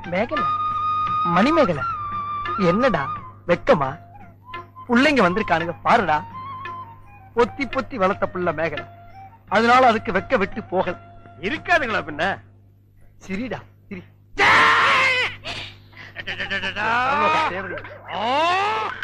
மேகலை, மணிமேகலை, என்னடா வெக்கமா? புள்ளைங்க வந்திருக்கானுங்க பாருடா. பொத்தி பொத்தி வளர்த்த புள்ள மேகலை, அதனால அதுக்கு வெக்க விட்டு போகல. இருக்காதுங்களா பின்ன? சிரிடா சிரி.